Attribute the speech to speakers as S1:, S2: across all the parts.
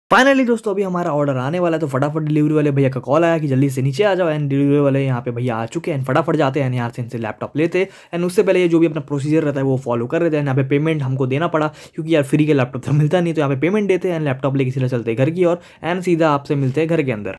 S1: Finally दोस्तों अभी हमारा ऑर्डर आने वाला है, तो फटाफट डिलीवरी वाले भैया का कॉल आया कि जल्दी से नीचे आ जाओ। एंड डिलीवरी वाले यहाँ पे भैया आ चुके हैं। फटाफट जाते हैं यहाँ से इनसे लैपटॉप लेते हैं। एंड उससे पहले ये जो भी अपना प्रोसीजर रहता है वो फॉलो कर रहे थे। यहाँ पे पेमेंट हमको देना पड़ा क्योंकि यार फ्री के लैपटॉप तो मिलता नहीं, तो यहाँ पे पेमेंट देते हैं। लैपटॉप लेके सीधा चलते हैं घर की ओर एंड सीधा आपसे मिलते हैं घर के अंदर।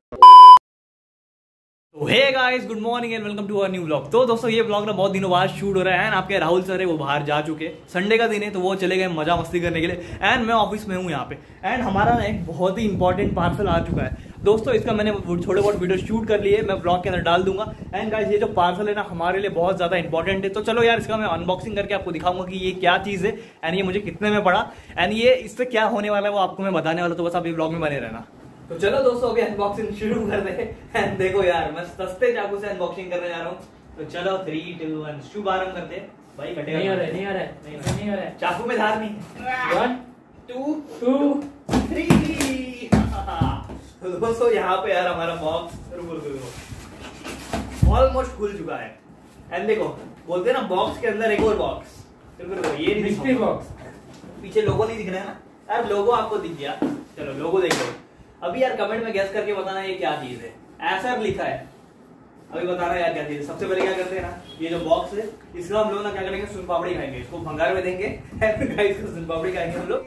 S1: Hey guys, good morning and welcome to our new blog. तो दोस्तों ये ब्लॉग ना बहुत दिनों बाद शूट हो रहा है। एंड आपके राहुल सर है वो बाहर जा चुके, संडे का दिन है तो वो चले गए मजा मस्ती करने के लिए। एंड मैं ऑफिस में हूँ यहाँ पे। एंड हमारा ना एक बहुत ही इंपॉर्टेंट पार्सल आ चुका है दोस्तों। इसका मैंने थोड़े बहुत वीडियो शूट कर लिए, मैं ब्लॉग के अंदर डाल दूंगा। एंड गाइस ये जो पार्सल है ना हमारे लिए बहुत ज्यादा इंपॉर्टेंट है। तो चलो यार इसका मैं अनबॉक्सिंग करके आपको दिखाऊंगा कि ये क्या चीज है एंड ये मुझे कितने में पड़ा एंड ये इससे क्या होने वाला है वो आपको मैं बताने वाला। तो बस आप ये ब्लॉग में बने रहना। तो चलो दोस्तों अभी अनबॉक्सिंग शुरू करते हैं। एंड देखो यार मैं सस्ते चाकू से अनबॉक्सिंग करने जा रहा हूँ। तो चलो 3, 2, 1 शुभारंभ करते हैं। भाई कटेगा नहीं हो रहा है चाकू में धार नहीं। 1 2 3। तो दोस्तों यहाँ पे यार हमारा बॉक्स ऑलमोस्ट खुल चुका है। एंड देखो बोलते हैं ना बॉक्स के अंदर एक और बॉक्स। ये नहीं बॉक्स पीछे लोगो नहीं दिख रहा है ना यार, लोगो आपको दिख गया। चलो लोगो देख लो अभी यार, कमेंट में गैस करके बताना ये क्या चीज है। ऐसा लिखा है अभी बताना यार क्या चीज है। सबसे पहले क्या करते हैं ना, ये जो बॉक्स है इसका हम लोग ना क्या करेंगे, सुन पापड़ी खाएंगे, इसको भंगार में देंगे। इसको सुन पापड़ी खाएंगे हम लोग।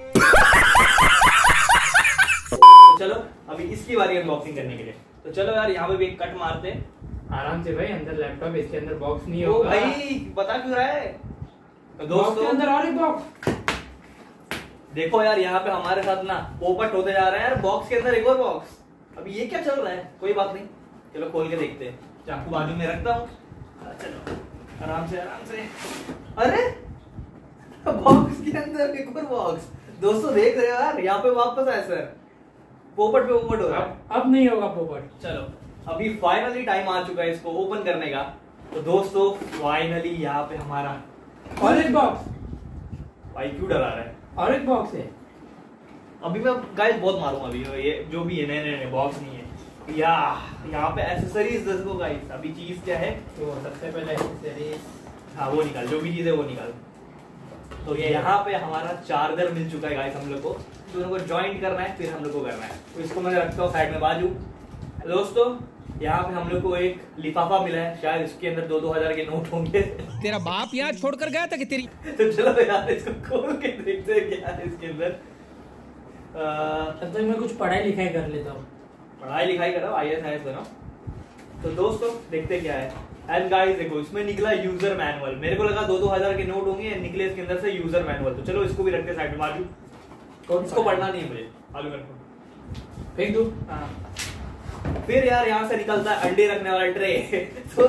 S1: तो चलो अभी इसकी बारी अनबॉक्सिंग करने के लिए। तो चलो यार यहाँ पे भी एक कट मारते हैं
S2: आराम से भाई। अंदर लैपटॉप, इसके अंदर बॉक्स नहीं होगा
S1: भाई, बता क्यों रहा है। तो दोस्तों
S2: अंदर और एक बॉक्स
S1: देखो यार यहाँ पे हमारे साथ ना पोपट होते जा रहे हैं यार। बॉक्स के अंदर एक और बॉक्स। अभी ये क्या चल रहा है, कोई बात नहीं, चलो खोल के देखते हैं। चाकू बाजू में रखता हूँ, चलो आराम से आराम से। अरे बॉक्स के अंदर एक और बॉक्स। दोस्तों देख रहे हो यार यहाँ पे वापस आया सर, पोपट पे पोपट हो रहा है।
S2: अब नहीं होगा पोपट।
S1: चलो अभी फाइनली टाइम आ चुका है इसको ओपन करने का। तो दोस्तों फाइनली यहाँ पे हमारा
S2: और एक बॉक्स।
S1: भाई क्यों डरा रहा है,
S2: और एक बॉक्स है।
S1: अभी मैं गाइस बहुत मारूंगा अभी। ये जो भी है नए बॉक्स नहीं है या यहाँ पे एसेसरीज देखो गाइस। अभी चीज क्या है,
S2: तो सबसे पहले एसेसरीज,
S1: हाँ वो निकाल, जो भी चीज है वो निकाल। तो ये यहाँ पे हमारा चार्जर मिल चुका है गाइस हम लोग को। दोनों को ज्वाइंट करना है फिर हम लोग को करना है। तो इसको मैं रखता हूँ साइड में बाजू। दोस्तों यहाँ पे हम लोग को एक लिफाफा मिला है, शायद इसके अंदर 2-2 हजार के नोट होंगे।
S3: तेरा बाप यहाँ छोड़कर गया था कि तेरी।
S1: तो चलो यार इसको खोल के देखते हैं क्या है इसके अंदर।
S2: तब तक मैं कुछ पढ़ाई लिखाई कर लेता हूँ।
S1: पढ़ाई लिखाई करो, IAS बनो। तो दोस्तों देखते क्या है। एंड गाइस देखो इसमें निकला यूजर मैनुअल। मेरे को लगा 2-2 हजार के नोट होंगे, निकले इसके अंदर से यूजर मैनुअल। तो चलो इसको भी रखते साइड में बाजू। इसको पढ़ना नहीं है मुझे, मालूम है,
S2: फेंक दो।
S1: फिर यार यहाँ से निकलता है अंडे रखने वाला ट्रे। तो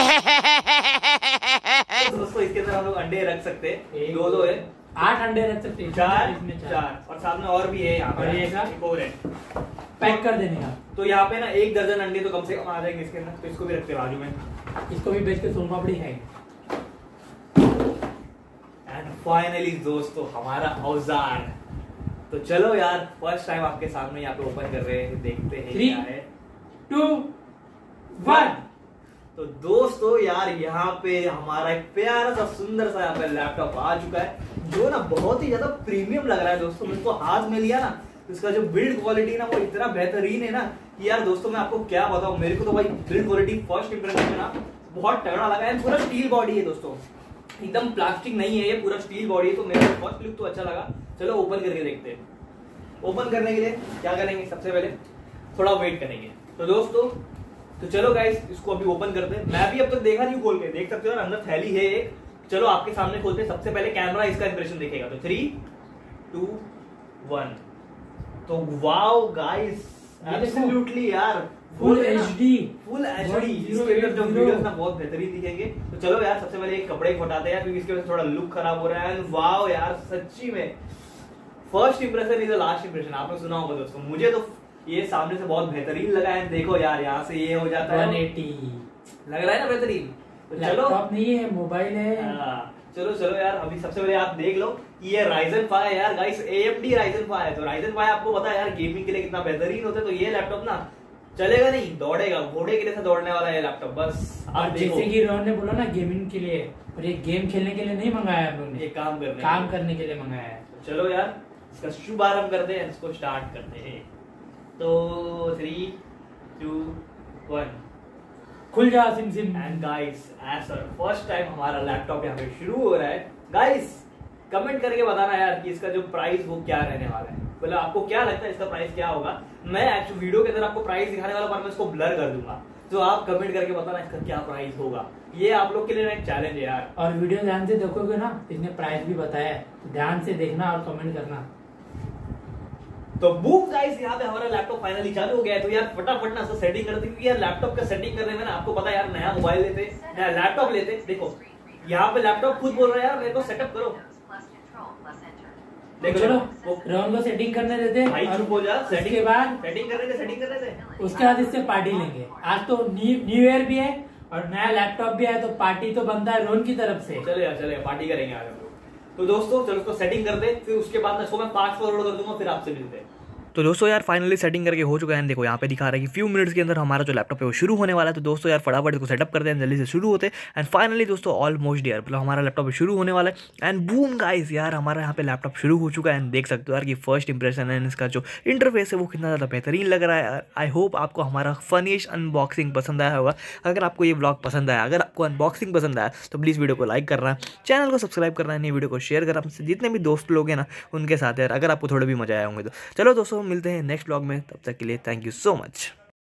S1: दोस्तों इसके अंदर हम लोग अंडे रख सकते हैं, 2-2 है,
S2: 8 अंडे रख सकते हैं।
S1: 4 और साथ में और भी है यहाँ पे एक और है
S2: पैक कर देने का।
S1: तो यहाँ पे ना 1 दर्जन अंडे तो कम से कम आ जाएंगे इसके अंदर। तो इसको भी रखते बाजू में,
S2: इसको भी बेच के सोन पापड़ी खाएंगे।
S1: एंड फाइनली दोस्तों हमारा औजार। तो चलो यार फर्स्ट टाइम आपके सामने यहाँ पे ओपन कर रहे हैं, देखते हैं
S2: 3,
S1: क्या है।
S2: 2, 1।
S1: तो दोस्तों यार यहाँ पे हमारा एक प्यारा सा सुंदर सा यहाँ पे लैपटॉप आ चुका है, जो ना बहुत ही ज्यादा प्रीमियम लग रहा है दोस्तों। मेरे को हाथ में लिया ना, इसका जो बिल्ड क्वालिटी ना वो इतना बेहतरीन है ना कि यार दोस्तों मैं आपको क्या बताऊं। मेरे को तो भाई बिल्ड क्वालिटी फर्स्ट इंप्रेशन में ना बहुत तगड़ा लगा है। पूरा स्टील बॉडी है दोस्तों, एकदम प्लास्टिक नहीं है, ये पूरा स्टील बॉडी है। तो मेरे को फर्स्ट लुक तो अच्छा लगा। चलो ओपन करके देखते हैं। ओपन करने के लिए क्या करेंगे, सबसे पहले थोड़ा वेट करेंगे। तो दोस्तों तो चलो गाइस इसको अभी ओपन करते हैं। मैं भी अब तक देखा नहीं, खोल के देख सकते हो ना, अंदर थैली है एक। चलो आपके सामने खोलते हैं। सबसे पहले कैमरा इसका इंप्रेशन देखेगा। तो 3, 2, 1। तो वाओ गाइस एब्सोल्युटली यार
S2: फुल एचडी
S1: इसके अंदर जो वीडियोस ना बहुत बेहतरीन दिखेंगे। तो चलो यार सबसे पहले एक कपड़े को हटाते हैं क्योंकि इसके वजह से थोड़ा लुक खराब हो रहा है। एंड वाओ यार सच्ची में first impression is the last impression. आपने सुना होगा दोस्तों, मुझे तो ये सामने से बहुत बेहतरीन लगा है। देखो यार यहाँ से ये हो जाता है
S2: 180
S1: लग रहा है ना बेहतरीन। तो चलो
S2: लैपटॉप नहीं है, मोबाइल है।
S1: चलो यार अभी सबसे पहले आप देख लो कि ये Ryzen 5 है यार गाइस, AMD Ryzen 5 है। तो Ryzen 5 आपको पता है यार गेमिंग के लिए कितना बेहतरीन होता है। तो ये लैपटॉप ना चलेगा नहीं, दौड़ेगा, घोड़े के लिए से दौड़ने वाला है लैपटॉप। बस आप
S2: जैसे कि रोहन ने बोला ना गेमिंग के लिए, और ये गेम खेलने के लिए नहीं मंगाया हम लोग ने,
S1: ये काम
S2: करने के लिए मंगाया है।
S1: चलो यार इसका शुभारंभ करते हैं, इसको स्टार्ट करते हैं। तो 3, 2, 1
S2: खुल जा सिम सिम।
S1: And guys as sir first time हमारा लैपटॉप यहाँ पे शुरू हो रहा है। गाइस कमेंट करके बताना यार कि इसका जो प्राइस वो क्या रहने वाला है, मतलब आपको क्या लगता है इसका प्राइस क्या होगा। मैं एक्चुअली वीडियो के अंदर आपको प्राइस दिखाने वाला पर मैं इसको ब्लर कर दूंगा, तो आप कमेंट करके बताना इसका क्या प्राइस होगा। ये आप लोग के लिए एक चैलेंज है यार।
S2: और वीडियो ध्यान से देखोगे ना, इसने प्राइस भी बताया है, तो ध्यान से देखना और कमेंट करना।
S1: तो बूम गाइस यहाँ पे हमारा लैपटॉप फाइनली चालू हो गया है। तो यार फटाफट ना सेटिंग करते, क्योंकि यार लैपटॉप का सेटिंग करने में ना आपको पता है यार, नया मोबाइल लेते, नया लैपटॉप लेते, देखो यहाँ पे लैपटॉप खुद बोल रहा है यार मेरे को सेटअप करो। देखो
S2: चलो रोहन को सेटिंग करने देते
S1: भाई, चुप हो जा।
S2: सेटिंग के बाद
S1: सेटिंग करने दे।
S2: उसके बाद इससे पार्टी लेंगे। आज तो न्यू ईयर भी है और नया लैपटॉप भी है, तो पार्टी तो बनता है रोहन की तरफ से।
S1: चले यार पार्टी करेंगे आज हम लोग। तो दोस्तों चलो उसको सेटिंग कर दे, फिर उसके बाद मैं फास्ट फॉरवर्ड कर दूंगा, फिर आपसे मिलते हैं। तो दोस्तों यार फाइनली सेटिंग करके हो चुका है। देखो यहाँ पे दिखा रहा है कि फ्यू मिनट्स के अंदर हमारा जो लैपटॉप है वो शुरू होने वाला है। तो दोस्तों यार फटाफट इसको सेटअप करते हैं, जल्दी से शुरू होते हैं। एंड फाइनली दोस्तों ऑलमोस्ट यार मतलब हमारा लैपटॉप शुरू होने वाला है। एंड बूम गाइस यार हमारा यहाँ पे लैपटॉप शुरू हो चुका है। एंड देख सकते हो यार कि फर्स्ट इंप्रेशन है, इसका जो इंटरफेस है वो कितना ज़्यादा बेहतरीन लग रहा है। आई होप आपको हमारा फनीश अनबॉक्सिंग पसंद आया होगा। अगर आपको ये ब्लॉग पसंद आया, अगर आपको अनबॉक्सिंग पसंद आया, तो प्लीज़ वीडियो को लाइक करना, चैनल को सब्सक्राइब करना, नहीं वीडियो को शेयर करना अपने जितने भी दोस्त लोग हैं ना उनके साथ यार, अगर आपको थोड़े भी मजा आया होंगे तो। चलो दोस्तों मिलते हैं नेक्स्ट ब्लॉग में, तब तक के लिए थैंक यू सो मच।